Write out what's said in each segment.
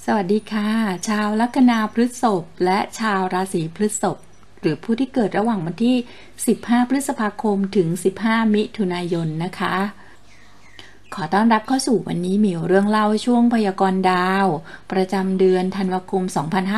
สวัสดีค่ะชาวลัคนาพฤษภและชาวราศีพฤษภหรือผู้ที่เกิดระหว่างวันที่15พฤษภาคมถึง15มิถุนายนนะคะขอต้อนรับเข้าสู่วันนี้มีเรื่องเล่าช่วงพยากรณ์ดาวประจำเดือนธันวาคม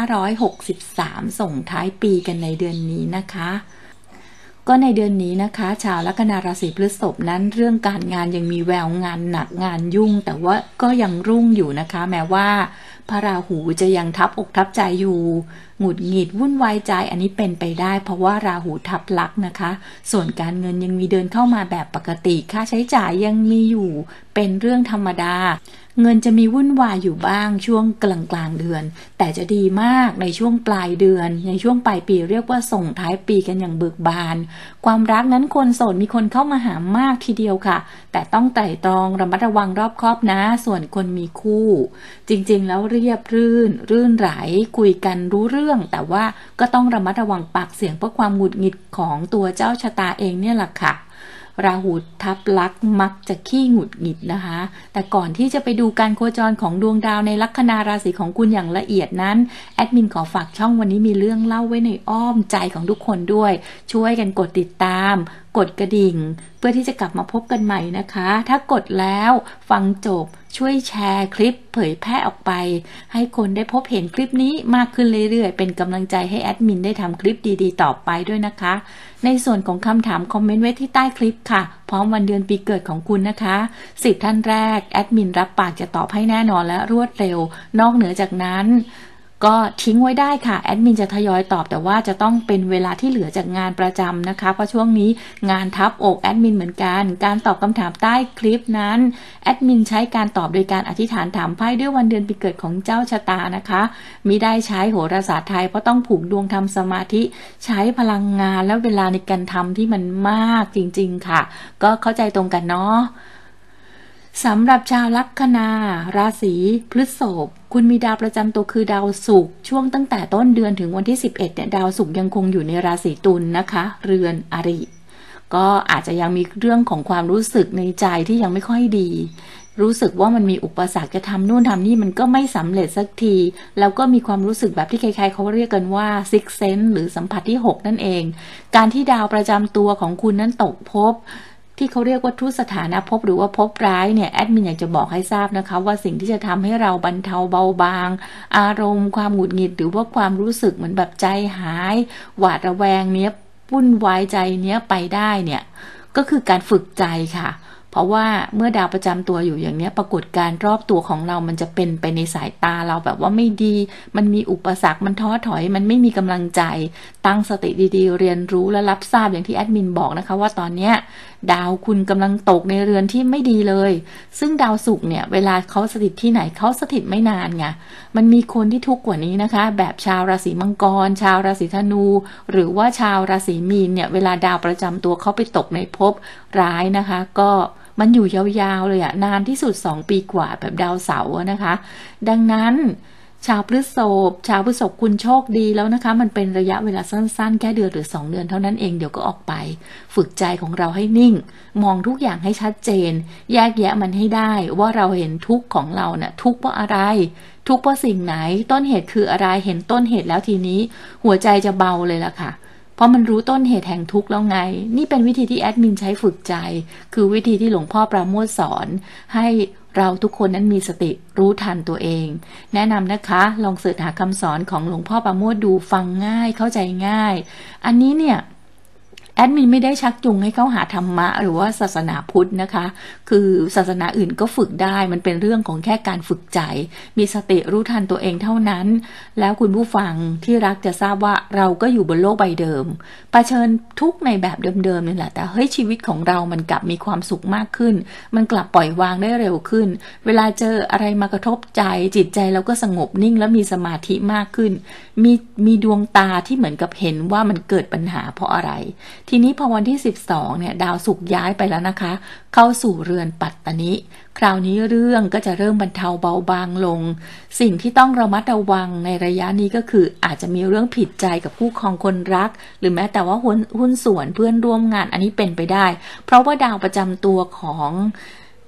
2563ส่งท้ายปีกันในเดือนนี้นะคะก็ในเดือนนี้นะคะชาวลัคนาราศีพฤษภนั้นเรื่องการงานยังมีแววงานหนักงานยุ่งแต่ว่าก็ยังรุ่งอยู่นะคะแม้ว่าพระราหูจะยังทับอกทับใจอยู่หงุดหงิดวุ่นวายใจอันนี้เป็นไปได้เพราะว่าราหูทับลักษณ์นะคะส่วนการเงินยังมีเดินเข้ามาแบบปกติค่าใช้จ่ายยังมีอยู่เป็นเรื่องธรรมดาเงินจะมีวุ่นวายอยู่บ้างช่วงกลางเดือนแต่จะดีมากในช่วงปลายเดือนในช่วงปลายปีเรียกว่าส่งท้ายปีกันอย่างเบิกบานความรักนั้นคนโสดมีคนเข้ามาหามากทีเดียวค่ะแต่ต้องไตร่ตรองระมัดระวังรอบคอบนะส่วนคนมีคู่จริงๆแล้วเรียบรื่นไหลคุยกันรู้เรื่องแต่ว่าก็ต้องระมัดระวังปากเสียงเพราะความหงุดหงิดของตัวเจ้าชะตาเองเนี่ยแหละค่ะราหูทับลักษณ์มักจะขี้หงุดหงิดนะคะแต่ก่อนที่จะไปดูการโคจรของดวงดาวในลัคนาราศีของคุณอย่างละเอียดนั้นแอดมินขอฝากช่องวันนี้มีเรื่องเล่าไว้ในอ้อมใจของทุกคนด้วยช่วยกันกดติดตามกดกระดิ่งเพื่อที่จะกลับมาพบกันใหม่นะคะถ้ากดแล้วฟังจบช่วยแชร์คลิปเผยแพร่ออกไปให้คนได้พบเห็นคลิปนี้มากขึ้นเรื่อยๆเป็นกำลังใจให้แอดมินได้ทำคลิปดีๆต่อไปด้วยนะคะในส่วนของคำถามคอมเมนต์ไว้ที่ใต้คลิปค่ะพร้อมวันเดือนปีเกิดของคุณนะคะ10ท่านแรกแอดมินรับปากจะตอบให้แน่นอนและรวดเร็วนอกเหนือจากนั้นก็ทิ้งไว้ได้ค่ะแอดมินจะทยอยตอบแต่ว่าจะต้องเป็นเวลาที่เหลือจากงานประจำนะคะเพราะช่วงนี้งานทับอกแอดมินเหมือนกันการตอบคำถามใต้คลิปนั้นแอดมินใช้การตอบโดยการอธิษฐานถามไพ่ด้วยวันเดือนปีเกิดของเจ้าชะตานะคะมิได้ใช้โหราศาสตร์ไทยเพราะต้องผูกดวงทำสมาธิใช้พลังงานและเวลาในการทำที่มันมากจริงๆค่ะก็เข้าใจตรงกันเนาะสำหรับชาวลัคนาราศีพฤษภคุณมีดาวประจำตัวคือดาวศุกร์ช่วงตั้งแต่ต้นเดือนถึงวันที่11เนี่ยดาวศุกร์ยังคงอยู่ในราศีตุลนะคะเรือนอริก็อาจจะยังมีเรื่องของความรู้สึกในใจที่ยังไม่ค่อยดีรู้สึกว่ามันมีอุปสรรคจะทำนู่นทำนี่มันก็ไม่สำเร็จสักทีแล้วก็มีความรู้สึกแบบที่ใครๆเขาเรียกกันว่า Six Sense หรือสัมผัสที่6นั่นเองการที่ดาวประจำตัวของคุณนั้นตกภพที่เขาเรียกว่าทุสถานะภพหรือว่าภพร้ายเนี่ยแอดมินอยากจะบอกให้ทราบนะคะว่าสิ่งที่จะทำให้เราบรรเทาเบาบางอารมณ์ความหงุดหงิดหรือว่าความรู้สึกเหมือนแบบใจหายหวาดระแวงเนี้ยวุ่นวายใจเนี้ยไปได้เนี่ยก็คือการฝึกใจค่ะเพราะว่าเมื่อดาวประจำตัวอยู่อย่างนี้ปรากฏการรอบตัวของเรามันจะเป็นไปในสายตาเราแบบว่าไม่ดีมันมีอุปสรรคมันท้อถอยมันไม่มีกำลังใจตั้งสติดีๆเรียนรู้และรับทราบอย่างที่แอดมินบอกนะคะว่าตอนเนี้ยดาวคุณกำลังตกในเรือนที่ไม่ดีเลยซึ่งดาวศุกร์เนี่ยเวลาเขาสถิตที่ไหนเขาสถิตไม่นานไงมันมีคนที่ทุกข์กว่านี้นะคะแบบชาวราศีมังกรชาวราศีธนูหรือว่าชาวราศีมีนเนี่ยเวลาดาวประจำตัวเขาไปตกในภพร้ายนะคะก็มันอยู่ยาวๆเลยอะนานที่สุด2ปีกว่าแบบดาวเสาร์นะคะดังนั้นชาวพฤษภคุณโชคดีแล้วนะคะมันเป็นระยะเวลาสั้นๆแค่เดือนหรือ2เดือนเท่านั้นเองเดี๋ยวก็ออกไปฝึกใจของเราให้นิ่งมองทุกอย่างให้ชัดเจนแยกแยะมันให้ได้ว่าเราเห็นทุกข์ของเราเนี่ยทุกข์เพราะอะไรทุกข์เพราะสิ่งไหนต้นเหตุคืออะไรเห็นต้นเหตุแล้วทีนี้หัวใจจะเบาเลยล่ะค่ะเพราะมันรู้ต้นเหตุแห่งทุกข์แล้วไงนี่เป็นวิธีที่แอดมินใช้ฝึกใจคือวิธีที่หลวงพ่อปราโมทย์สอนให้เราทุกคนนั้นมีสติรู้ทันตัวเองแนะนำนะคะลองเสิร์ชหาคำสอนของหลวงพ่อปราโมทย์ดูฟังง่ายเข้าใจง่ายอันนี้เนี่ยแอดมินไม่ได้ชักจูงให้เขาหาธรรมะหรือว่าศาสนาพุทธนะคะคือศาสนาอื่นก็ฝึกได้มันเป็นเรื่องของแค่การฝึกใจมีสติรู้ทันตัวเองเท่านั้นแล้วคุณผู้ฟังที่รักจะทราบว่าเราก็อยู่บนโลกใบเดิมเผชิญทุกข์ในแบบเดิมๆนี่แหละแต่เฮ้ยชีวิตของเรามันกลับมีความสุขมากขึ้นมันกลับปล่อยวางได้เร็วขึ้นเวลาเจออะไรมากระทบใจจิตใจเราก็สงบนิ่งและมีสมาธิมากขึ้นมีดวงตาที่เหมือนกับเห็นว่ามันเกิดปัญหาเพราะอะไรทีนี้พอวันที่12เนี่ยดาวศุกร์ย้ายไปแล้วนะคะเข้าสู่เรือนปัตตนิคราวนี้เรื่องก็จะเริ่มบรรเทาเบาบางลงสิ่งที่ต้องระมัดระวังในระยะนี้ก็คืออาจจะมีเรื่องผิดใจกับคู่ครองคนรักหรือแม้แต่ว่าหุ้นส่วนเพื่อนร่วมงานอันนี้เป็นไปได้เพราะว่าดาวประจำตัวของ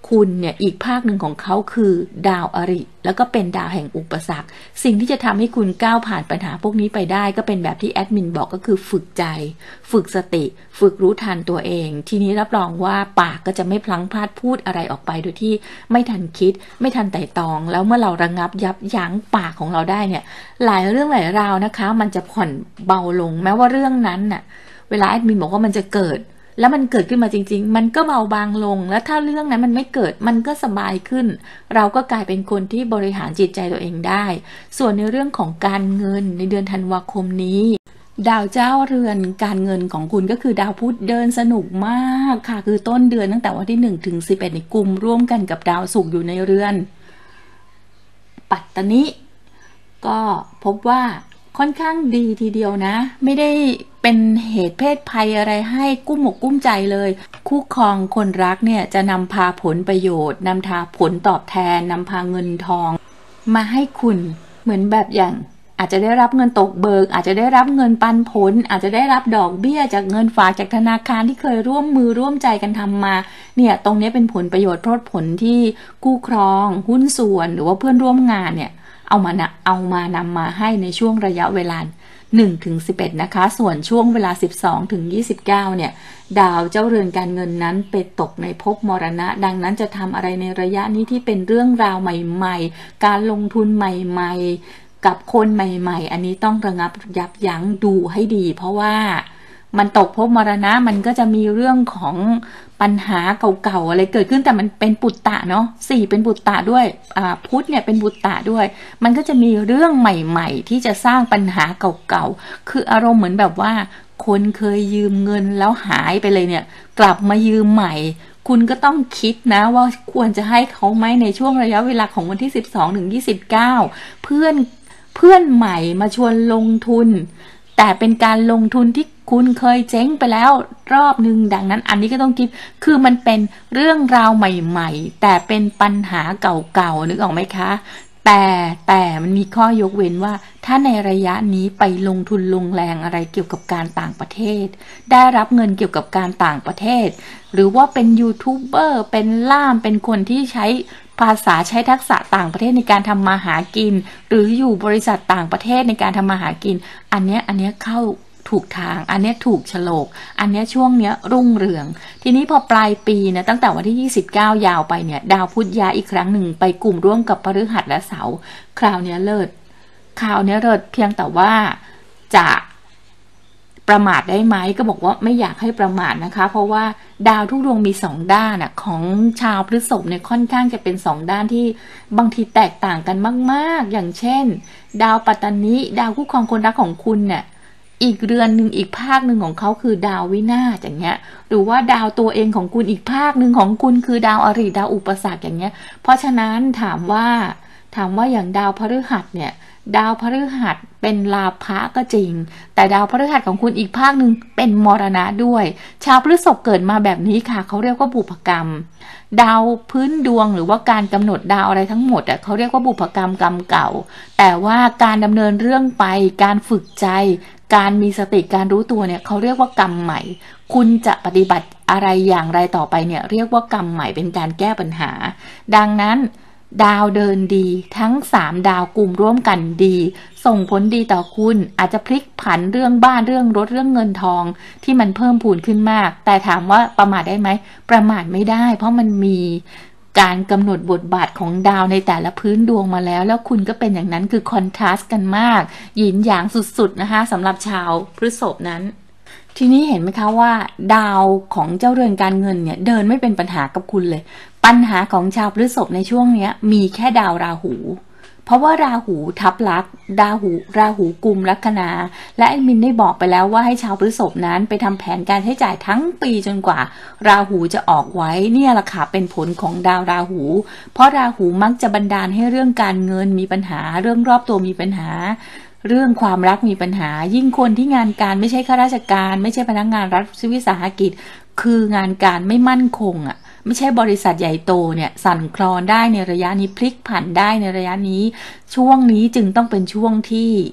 คุณเนี่ยอีกภาคหนึ่งของเขาคือดาวอริแล้วก็เป็นดาวแห่งอุปสรรคสิ่งที่จะทำให้คุณก้าวผ่านปัญหาพวกนี้ไปได้ก็เป็นแบบที่แอดมินบอกก็คือฝึกใจฝึกสติฝึกรู้ทันตัวเองทีนี้รับรองว่าปากก็จะไม่พลั้งพลาดพูดอะไรออกไปโดยที่ไม่ทันคิดไม่ทันไต่ตองแล้วเมื่อเราระงับยับยั้งปากของเราได้เนี่ยหลายเรื่องหลายราวนะคะมันจะผ่อนเบาลงแม้ว่าเรื่องนั้นน่ะเวลาแอดมินบอกว่ามันจะเกิดแล้วมันเกิดขึ้นมาจริงๆมันก็เบาบางลงแล้วถ้าเรื่องนั้นมันไม่เกิดมันก็สบายขึ้นเราก็กลายเป็นคนที่บริหารจิตใจตัวเองได้ส่วนในเรื่องของการเงินในเดือนธันวาคมนี้ดาวเจ้าเรือนการเงินของคุณก็คือดาวพุธเดินสนุกมากค่ะคือต้นเดือนตั้งแต่วันที่1 ถึง 11ในกุมร่วมกันกับดาวศุกร์อยู่ในเรือนปัตตนิก็พบว่าค่อนข้างดีทีเดียวนะไม่ได้เป็นเหตุเพศภัยอะไรให้กุ้มอกกุ้มใจเลยคู่ครองคนรักเนี่ยจะนำพาผลประโยชน์นำพาผลตอบแทนนำพาเงินทองมาให้คุณเหมือนแบบอย่างอาจจะได้รับเงินตกเบิกอาจจะได้รับเงินปันผลอาจจะได้รับดอกเบี้ยจากเงินฝากจากธนาคารที่เคยร่วมมือร่วมใจกันทำมาเนี่ยตรงนี้เป็นผลประโยชน์โทษผลที่คู่ครองหุ้นส่วนหรือว่าเพื่อนร่วมงานเนี่ยเอามานำมาให้ในช่วงระยะเวลา1 ถึง 11นะคะส่วนช่วงเวลา12 ถึง 29เนี่ยดาวเจ้าเรือนการเงินนั้นไปตกในภพมรณะดังนั้นจะทำอะไรในระยะนี้ที่เป็นเรื่องราวใหม่ๆการลงทุนใหม่ๆกับคนใหม่ๆอันนี้ต้องระงับยับยั้งดูให้ดีเพราะว่ามันตกภพมรณะมันก็จะมีเรื่องของปัญหาเก่าๆอะไรเกิดขึ้นแต่มันเป็นปุตตะเนาะ4เป็นปุตตะด้วยพุธเนี่ยเป็นปุตตะด้วยมันก็จะมีเรื่องใหม่ๆที่จะสร้างปัญหาเก่าๆคืออารมณ์เหมือนแบบว่าคนเคยยืมเงินแล้วหายไปเลยเนี่ยกลับมายืมใหม่คุณก็ต้องคิดนะว่าควรจะให้เขาไหมในช่วงระยะเวลาของวันที่12 ถึง 29เพื่อนใหม่มาชวนลงทุนแต่เป็นการลงทุนที่คุณเคยเจ๊งไปแล้วรอบนึงดังนั้นอันนี้ก็ต้องคิดคือมันเป็นเรื่องราวใหม่ๆแต่เป็นปัญหาเก่าๆนึกออกไหมคะแต่มันมีข้อยกเว้นว่าถ้าในระยะนี้ไปลงทุนลงแรงอะไรเกี่ยวกับการต่างประเทศได้รับเงินเกี่ยวกับการต่างประเทศหรือว่าเป็นยูทูบเบอร์เป็นล่ามเป็นคนที่ใช้ภาษาใช้ทักษะต่างประเทศในการทำมาหากินหรืออยู่บริษัทต่างประเทศในการทำมาหากินอันเนี้ยเข้าถูกทางอันเนี้ยถูกโฉลกอันเนี้ยช่วงเนี้ยรุ่งเรืองทีนี้พอปลายปีนะตั้งแต่วันที่29ยาวไปเนี่ยดาวพุธย้ายอีกครั้งหนึ่งไปกลุ่มร่วมกับพฤหัสและเสาร์คราวเนี้ยเลิศเพียงแต่ว่าจะประมาทได้ไหมก็บอกว่าไม่อยากให้ประมาทนะคะเพราะว่าดาวทุกดวงมี2ด้านน่ะของชาวพฤษภเนี่ยค่อนข้างจะเป็น2ด้านที่บางทีแตกต่างกันมากๆอย่างเช่นดาวปัตตนิดาวคู่ครองคนรักของคุณเนี่ยอีกเรือนหนึ่งอีกภาคหนึ่งของเขาคือดาววินาศอย่างเงี้ยหรือว่าดาวตัวเองของคุณอีกภาคหนึ่งของคุณคือดาวอริดาวอุปสรรคอย่างเงี้ยเพราะฉะนั้นถามว่าอย่างดาวพฤหัสเนี่ยดาวพฤหัสเป็นลาภะก็จริงแต่ดาวพฤหัสของคุณอีกภาคหนึ่งเป็นมรณะด้วยชาวพฤษภเกิดมาแบบนี้ค่ะเขาเรียกว่าบุพกรรมดาวพื้นดวงหรือว่าการกำหนดดาวอะไรทั้งหมดเขาเรียกว่าบุพกรรมกรรมเก่าแต่ว่าการดำเนินเรื่องไปการฝึกใจการมีสติการรู้ตัวเนี่ยเขาเรียกว่ากรรมใหม่คุณจะปฏิบัติอะไรอย่างไรต่อไปเนี่ยเรียกว่ากรรมใหม่เป็นการแก้ปัญหาดังนั้นดาวเดินดีทั้ง3ดาวกลุ่มร่วมกันดีส่งผลดีต่อคุณอาจจะพลิกผันเรื่องบ้านเรื่องรถเรื่องเงินทองที่มันเพิ่มพูนขึ้นมากแต่ถามว่าประมาทได้ไหมประมาทไม่ได้เพราะมันมีการกำหนดบทบาทของดาวในแต่ละพื้นดวงมาแล้วคุณก็เป็นอย่างนั้นคือคอนทราสต์กันมากหยินหยางสุดๆนะคะสำหรับชาวพฤษภนั้นทีนี้เห็นไหมคะว่าดาวของเจ้าเรือนการเงินเนี่ยเดินไม่เป็นปัญหากับคุณเลยปัญหาของชาวพฤษภในช่วงนี้มีแค่ดาวราหูเพราะว่าราหูทับลักษณ์ราหูกุมลัคนาและแอดมินได้บอกไปแล้วว่าให้ชาวพฤษภนั้นไปทำแผนการใช้จ่ายทั้งปีจนกว่าราหูจะออกไว้เนี่ยแหละค่ะเป็นผลของดาวราหูเพราะราหูมักจะบันดาลให้เรื่องการเงินมีปัญหาเรื่องรอบตัวมีปัญหาเรื่องความรักมีปัญหายิ่งคนที่งานการไม่ใช่ข้าราชการไม่ใช่พนักงานรัฐวิสาหกิจคืองานการไม่มั่นคงไม่ใช่บริษัทใหญ่โตเนี่ยสั่นคลอนได้ในระยะนี้พลิกผันได้ในระยะนี้ช่วงนี้จึงต้องเป็นช่วงที่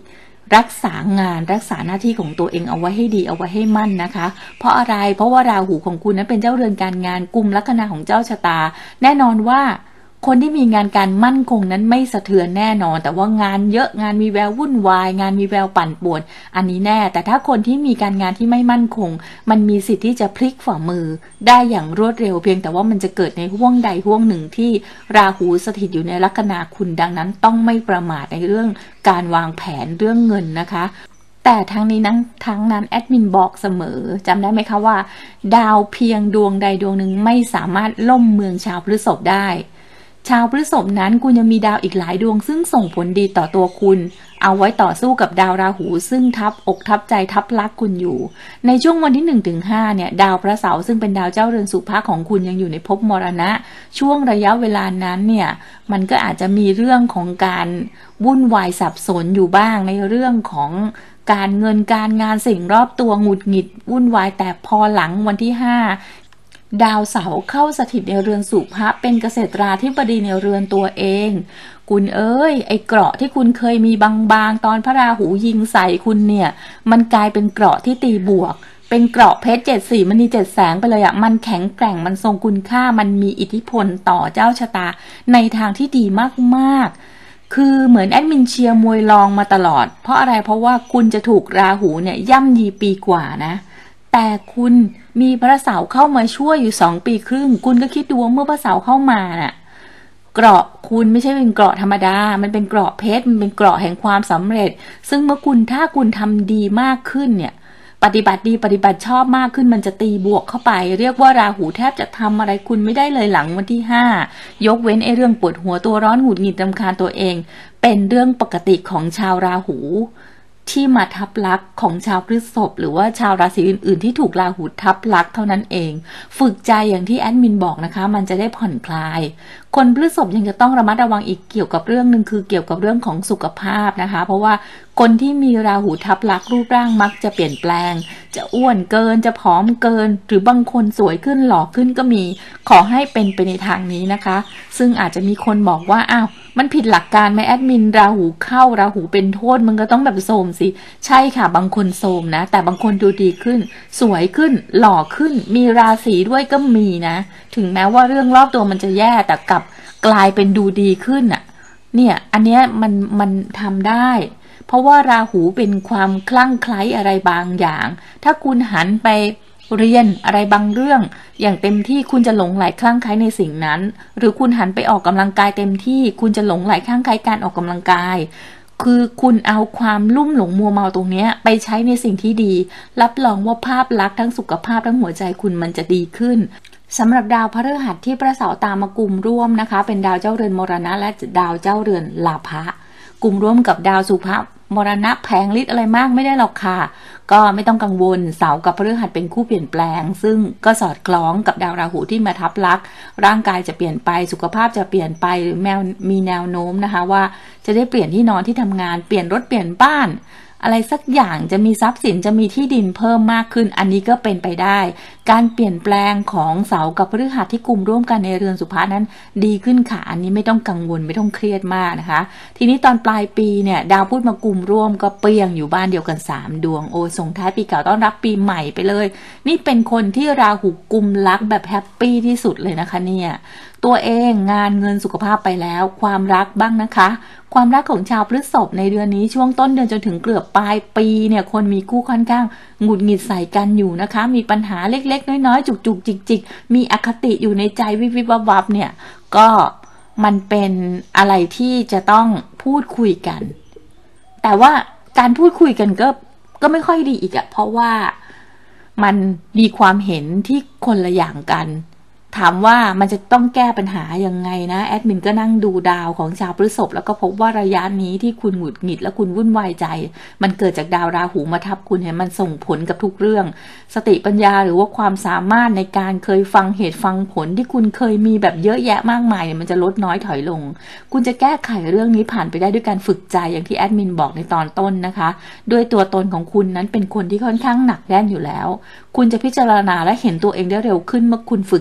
รักษางานรักษาหน้าที่ของตัวเองเอาไว้ให้ดีเอาไว้ให้มั่นนะคะเพราะอะไรเพราะว่าราหูของคุณนั้นเป็นเจ้าเรือนการงานกุมลัคนาของเจ้าชะตาแน่นอนว่าคนที่มีงานการมั่นคงนั้นไม่สะเทือนแน่นอนแต่ว่างานเยอะงานมีแวววุ่นวายงานมีแววปั่นป่วนอันนี้แน่แต่ถ้าคนที่มีการงานที่ไม่มั่นคงมันมีสิทธิ์ที่จะพลิกฝ่ามือได้อย่างรวดเร็วเพียงแต่ว่ามันจะเกิดในห่วงใดห่วงหนึ่งที่ราหูสถิตอยู่ในลัคนาคุณดังนั้นต้องไม่ประมาทในเรื่องการวางแผนเรื่องเงินนะคะแต่ทั้งนี้ทั้งนั้นแอดมินบอกเสมอจำได้ไหมคะว่าดาวเพียงดวงใดดวงหนึ่งไม่สามารถล่มเมืองชาวพฤษภได้ชาวพฤษภนั้นคุณยังมีดาวอีกหลายดวงซึ่งส่งผลดีต่อตัวคุณเอาไว้ต่อสู้กับดาวราหูซึ่งทับอกทับใจทับลักคุณอยู่ในช่วงวันที่ 1-5 เนี่ยดาวพระเสาร์ซึ่งเป็นดาวเจ้าเรือนสุภะของคุณยังอยู่ในภพมรณะช่วงระยะเวลานั้นเนี่ยมันก็อาจจะมีเรื่องของการวุ่นวายสับสนอยู่บ้างในเรื่องของการเงินการงานสิ่งรอบตัวหงุดหงิดวุ่นวายแต่พอหลังวันที่ 5ดาวเสาร์เข้าสถิตในเรือนสุภะเป็นเกษตราธิบดีในเรือนตัวเองคุณเอ้ยไอเกราะที่คุณเคยมีบางๆตอนพระราหูยิงใส่คุณเนี่ยมันกลายเป็นเกราะที่ตีบวกเป็นเกราะเพชร7 สีมณี7 แสงไปเลยอะมันแข็งแกร่งมันทรงคุณค่ามันมีอิทธิพลต่อเจ้าชะตาในทางที่ดีมากๆคือเหมือนแอดมินเชียร์มวยรองมาตลอดเพราะอะไรเพราะว่าคุณจะถูกราหูเนี่ยย่ำยีปีกว่านะแต่คุณมีพระเสาร์เข้ามาช่วยอยู่2 ปีครึ่งคุณก็คิดดูว่าเมื่อพระเสาร์เข้ามาน่ะเกราะคุณไม่ใช่เป็นเกราะธรรมดามันเป็นเกราะเพชรมันเป็นเกราะแห่งความสำเร็จซึ่งเมื่อถ้าคุณทำดีมากขึ้นเนี่ยปฏิบัติดีปฏิบัติชอบมากขึ้นมันจะตีบวกเข้าไปเรียกว่าราหูแทบจะทำอะไรคุณไม่ได้เลยหลังวันที่ 5ยกเว้นไอ้เรื่องปวดหัวตัวร้อนหงุดหงิดรำคาญตัวเองเป็นเรื่องปกติของชาวราหูที่มาทับลักษณ์ของชาวพฤษภหรือว่าชาวราศีอื่นๆที่ถูกราหูทับลักษณ์เท่านั้นเองฝึกใจอย่างที่แอดมินบอกนะคะมันจะได้ผ่อนคลายคนพฤษภยังจะต้องระมัดระวังอีกเกี่ยวกับเรื่องนึงคือเกี่ยวกับเรื่องของสุขภาพนะคะเพราะว่าคนที่มีราหูทับลักษณ์รูปร่างมักจะเปลี่ยนแปลงจะอ้วนเกินจะผอมเกินหรือบางคนสวยขึ้นหล่อขึ้นก็มีขอให้เป็นไปในทางนี้นะคะซึ่งอาจจะมีคนบอกว่าอ้าวมันผิดหลักการไหมแอดมินราหูเข้าราหูเป็นโทษมันก็ต้องแบบโทรมสิใช่ค่ะบางคนโทรมนะแต่บางคนดูดีขึ้นสวยขึ้นหล่อขึ้นมีราศีด้วยก็มีนะถึงแม้ว่าเรื่องรอบตัวมันจะแย่แต่กลับกลายเป็นดูดีขึ้นอ่ะเนี่ยอันเนี้ยมันทำได้เพราะว่าราหูเป็นความคลั่งไคล้อะไรบางอย่างถ้าคุณหันไปเรียนอะไรบางเรื่องอย่างเต็มที่คุณจะหลงไหลคลั่งไคล้ในสิ่งนั้นหรือคุณหันไปออกกำลังกายเต็มที่คุณจะหลงไหลคลั่งไคล้การออกกำลังกายคือคุณเอาความลุ่มหลงมัวเมาตรงนี้ไปใช้ในสิ่งที่ดีรับรองว่าภาพลักษณ์ทั้งสุขภาพทั้งหัวใจคุณมันจะดีขึ้นสำหรับดาวพฤหัสที่พระเสาร์ตามมากุมร่วมนะคะเป็นดาวเจ้าเรือนมรณะและดาวเจ้าเรือนลาภะกุมร่วมกับดาวสุภะมรณะแผงฤทธิ์อะไรมากไม่ได้หรอกค่ะก็ไม่ต้องกังวลเสาร์กับพฤหัสเป็นคู่เปลี่ยนแปลงซึ่งก็สอดคล้องกับดาวราหูที่มาทับลักษณ์ร่างกายจะเปลี่ยนไปสุขภาพจะเปลี่ยนไปหรือมีแนวโน้มนะคะว่าจะได้เปลี่ยนที่นอนที่ทำงานเปลี่ยนรถเปลี่ยนบ้านอะไรสักอย่างจะมีทรัพย์สินจะมีที่ดินเพิ่มมากขึ้นอันนี้ก็เป็นไปได้การเปลี่ยนแปลงของเสาร์กับพฤหัสที่กุมร่วมกันในเรือนสุภะนั้นดีขึ้นค่ะอันนี้ไม่ต้องกังวลไม่ต้องเครียดมากนะคะทีนี้ตอนปลายปีเนี่ยดาวพุธมากุมร่วมก็เปรี้ยงอยู่บ้านเดียวกัน3ดวงโอ้ส่งท้ายปีเก่าต้อนรับปีใหม่ไปเลยนี่เป็นคนที่ราหูกุมลักแบบแฮปปี้ที่สุดเลยนะคะเนี่ยตัวเองงานเงินสุขภาพไปแล้วความรักบ้างนะคะความรักของชาวพฤษภในเดือนนี้ช่วงต้นเดือนจนถึงเกือบปลายปีเนี่ยคนมีคู่ค่อนข้างหงุดหงิดใส่กันอยู่นะคะมีปัญหาเล็กๆน้อยๆจุกๆจิกๆมีอคติอยู่ในใจวิบวับเนี่ยก็มันเป็นอะไรที่จะต้องพูดคุยกันแต่ว่าการพูดคุยกันก็ไม่ค่อยดีอีกอะเพราะว่ามันมีความเห็นที่คนละอย่างกันถามว่ามันจะต้องแก้ปัญหายังไงนะแอดมินก็นั่งดูดาวของชาวพฤษภแล้วก็พบว่าระยะนี้ที่คุณหงุดหงิดและคุณวุ่นวายใจมันเกิดจากดาวราหูมาทับคุณเห็นมันส่งผลกับทุกเรื่องสติปัญญาหรือว่าความสามารถในการเคยฟังเหตุฟังผลที่คุณเคยมีแบบเยอะแยะมากมายมันจะลดน้อยถอยลงคุณจะแก้ไขเรื่องนี้ผ่านไปได้ด้วยการฝึกใจอย่างที่แอดมินบอกในตอนต้นนะคะด้วยตัวตนของคุณนั้นเป็นคนที่ค่อนข้างหนักแน่นอยู่แล้วคุณจะพิจารณาและเห็นตัวเองได้เร็วขึ้นเมื่อคุณฝึกใจ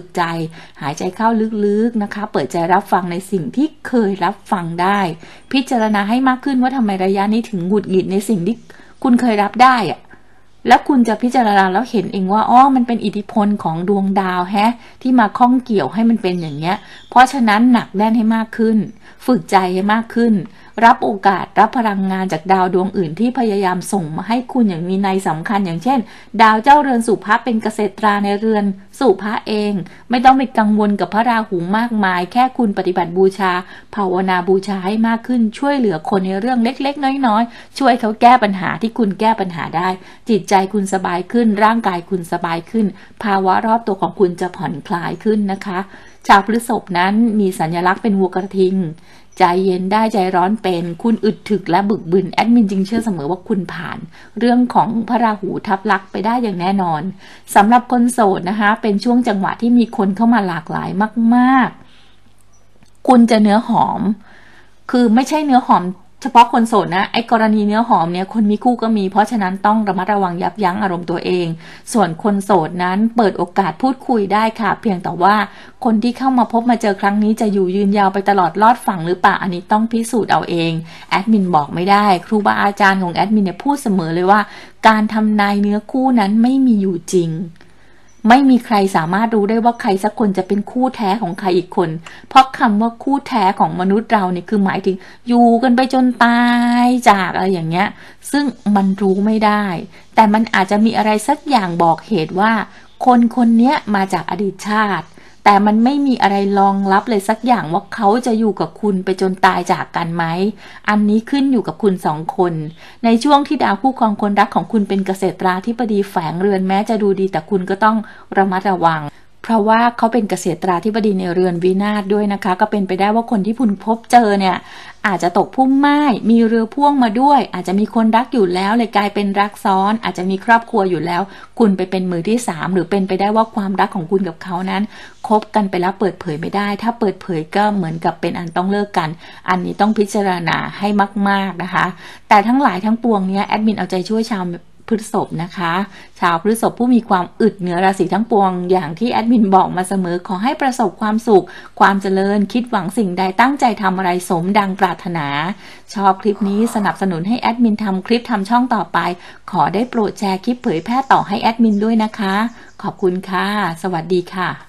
หายใจเข้าลึกๆนะคะเปิดใจรับฟังในสิ่งที่เคยรับฟังได้พิจารณาให้มากขึ้นว่าทำไมระยะนี้ถึงหงุดหงิดในสิ่งที่คุณเคยรับได้อะแล้วคุณจะพิจารณาแล้วเห็นเองว่ามันเป็นอิทธิพลของดวงดาวที่มาข้องเกี่ยวให้มันเป็นอย่างเงี้ยเพราะฉะนั้นหนักแน่นให้มากขึ้นฝึกใจให้มากขึ้นรับโอกาสรับพลังงานจากดาวดวงอื่นที่พยายามส่งมาให้คุณอย่างมีนัยสำคัญอย่างเช่นดาวเจ้าเรือนสู่พระเป็นเกษตราในเรือนสู่พระเองไม่ต้องไปกังวลกับพระราหูมากมายแค่คุณปฏิบัติบูชาภาวนาบูชาให้มากขึ้นช่วยเหลือคนในเรื่องเล็กๆน้อยๆช่วยเขาแก้ปัญหาที่คุณแก้ปัญหาได้จิตใจคุณสบายขึ้นร่างกายคุณสบายขึ้นภาวะรอบตัวของคุณจะผ่อนคลายขึ้นนะคะชาวพฤษภนั้นมีสัญลักษณ์เป็นวัวกระทิงใจเย็นได้ใจร้อนเป็นคุณอึดถึกและบึกบึนแอดมินจึงเชื่อเสมอว่าคุณผ่านเรื่องของพระราหูทับลักไปได้อย่างแน่นอนสำหรับคนโสดนะคะเป็นช่วงจังหวะที่มีคนเข้ามาหลากหลายมากๆคุณจะเนื้อหอมคือไม่ใช่เนื้อหอมเฉพาะคนโสดนะไอ้กรณีเนื้อหอมเนี่ยคนมีคู่ก็มีเพราะฉะนั้นต้องระมัดระวังยับยั้งอารมณ์ตัวเองส่วนคนโสดนั้นเปิดโอกาสพูดคุยได้ค่ะเพียงแต่ว่าคนที่เข้ามาพบมาเจอครั้งนี้จะอยู่ยืนยาวไปตลอดรอดฝั่งหรือเปล่าอันนี้ต้องพิสูจน์เอาเองแอดมินบอกไม่ได้ครูบาอาจารย์ของแอดมินเนี่ยพูดเสมอเลยว่าการทำนายเนื้อคู่นั้นไม่มีอยู่จริงไม่มีใครสามารถรู้ได้ว่าใครสักคนจะเป็นคู่แท้ของใครอีกคนเพราะคำว่าคู่แท้ของมนุษย์เราเนี่ยคือหมายถึงอยู่กันไปจนตายจากอะไรอย่างเงี้ยซึ่งมันรู้ไม่ได้แต่มันอาจจะมีอะไรสักอย่างบอกเหตุว่าคนคนนี้มาจากอดีตชาติแต่มันไม่มีอะไรรองรับเลยสักอย่างว่าเขาจะอยู่กับคุณไปจนตายจากกันไหมอันนี้ขึ้นอยู่กับคุณสองคนในช่วงที่ดาวคู่ครองคนรักของคุณเป็นเกษตราธิบดีแฝงเรือนแม้จะดูดีแต่คุณก็ต้องระมัดระวังเพราะว่าเขาเป็นเกษตราธิบดีในเรือนวินาศด้วยนะคะก็เป็นไปได้ว่าคนที่คุณพบเจอเนี่ยอาจจะตกพุ่มไม้มีเรือพ่วงมาด้วยอาจจะมีคนรักอยู่แล้วเลยกลายเป็นรักซ้อนอาจจะมีครอบครัวอยู่แล้วคุณไปเป็นมือที่3หรือเป็นไปได้ว่าความรักของคุณกับเขานั้นคบกันไปแล้วเปิดเผยไม่ได้ถ้าเปิดเผยก็เหมือนกับเป็นอันต้องเลิกกันอันนี้ต้องพิจารณาให้มากๆนะคะแต่ทั้งหลายทั้งปวงเนี้ยแอดมินเอาใจช่วยชาวพฤษภนะคะชาวพฤษภผู้มีความอึดเหนือราศีทั้งปวงอย่างที่แอดมินบอกมาเสมอขอให้ประสบความสุขความเจริญคิดหวังสิ่งใดตั้งใจทำอะไรสมดังปรารถนาชอบคลิปนี้สนับสนุนให้แอดมินทำคลิปทำช่องต่อไปขอได้โปรดแชร์คลิปเผยแพร่ต่อให้แอดมินด้วยนะคะขอบคุณค่ะสวัสดีค่ะ